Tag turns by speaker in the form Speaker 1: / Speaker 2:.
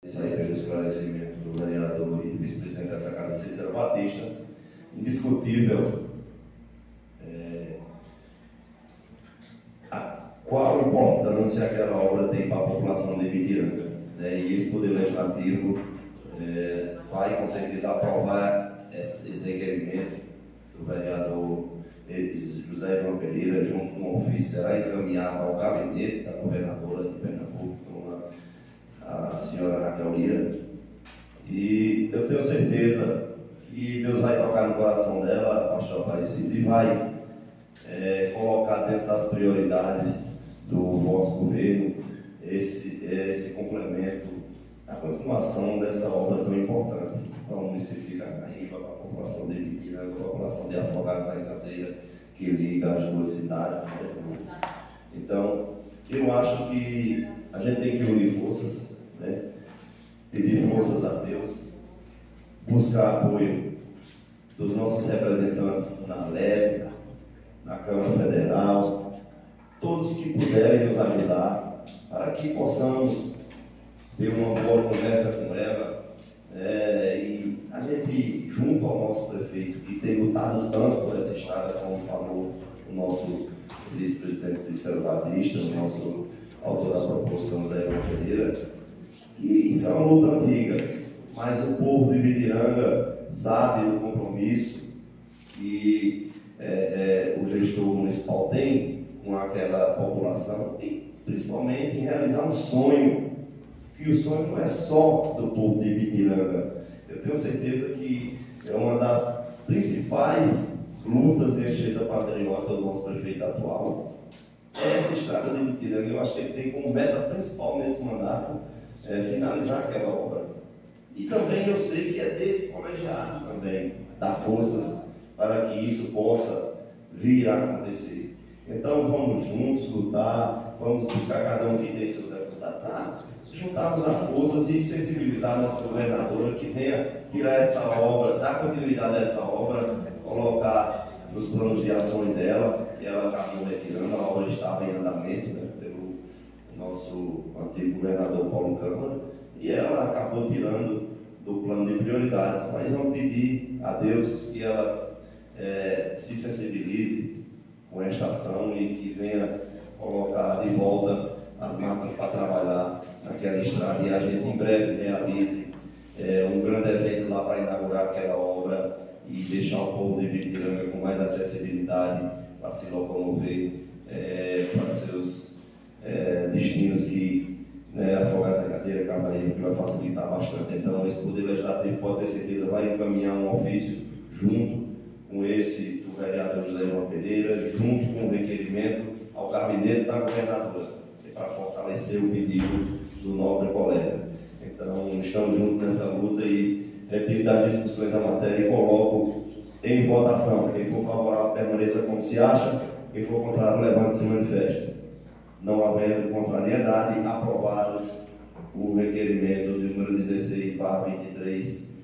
Speaker 1: Isso aí pelo esclarecimento do vereador e vice-presidente dessa casa, Cícero Batista. Indiscutível qual a importância aquela obra tem para a população de Ibitiranga. E esse Poder Legislativo vai com certeza aprovar esse requerimento do vereador José Ivan Pereira, junto com o ofício, será encaminhado ao gabinete da governadora de Pernambuco, a senhora Raquel Lira, e eu tenho certeza que Deus vai tocar no coração dela, pastor Aparecido, e vai colocar dentro das prioridades do vosso governo esse complemento, a continuação dessa obra tão importante para o município de Carnaíba, para a população de Ibitiranga, para a população de Afogados da Encaseira, que liga as duas cidades. Então, eu acho que a gente tem que unir forças, pedir forças a Deus, buscar apoio dos nossos representantes na LEP, na Câmara Federal, todos que puderem nos ajudar, para que possamos ter uma boa conversa com ela, e a gente, junto ao nosso prefeito, que tem lutado tanto por essa estrada, como falou o nosso vice-presidente Cícero Batista, o nosso autor da proposição, Zé Ivan Pereira, que isso é uma luta antiga, mas o povo de Ibitiranga sabe do compromisso que o gestor municipal tem com aquela população, e principalmente em realizar um sonho, que o sonho não é só do povo de Ibitiranga. Eu tenho certeza que é uma das principais lutas de enchida patriota do nosso prefeito atual. Essa estrada de Ibitiranga, eu acho que ele tem como meta principal nesse mandato finalizar aquela obra. E também eu sei que é desse colegiado também dar forças para que isso possa vir a acontecer. Então vamos juntos lutar, vamos buscar cada um que tem seus deputados, juntarmos as forças e sensibilizar a nossa governadora que venha tirar essa obra, dar continuidade a essa obra, colocar nos planos de ações dela, que ela acabou retirando, a obra estava em andamento, pelo nosso antigo governador Paulo Câmara, e ela acabou tirando do plano de prioridades. Mas vamos pedir a Deus que ela se sensibilize com esta ação e que venha colocar de volta as máquinas para trabalhar naquela estrada, e a gente em breve realize um grande evento lá para inaugurar aquela obra e deixar o povo de Ibitiranga com mais acessibilidade para se locomover para seus destinos, que Afogados da Encaseira, Carnaíba, que vai facilitar bastante. Então, esse Poder Legislativo, pode ter certeza, vai encaminhar um ofício junto com esse do vereador José Ivan Pereira, junto com o requerimento ao gabinete da governadora, para fortalecer o pedido do nobre colega. Então, estamos juntos nessa luta e retiro das discussões a matéria e coloco em votação. Quem for favorável permaneça como se acha, quem for contrário levante-se e manifeste. Não havendo contrariedade, aprovado o requerimento de número 16/23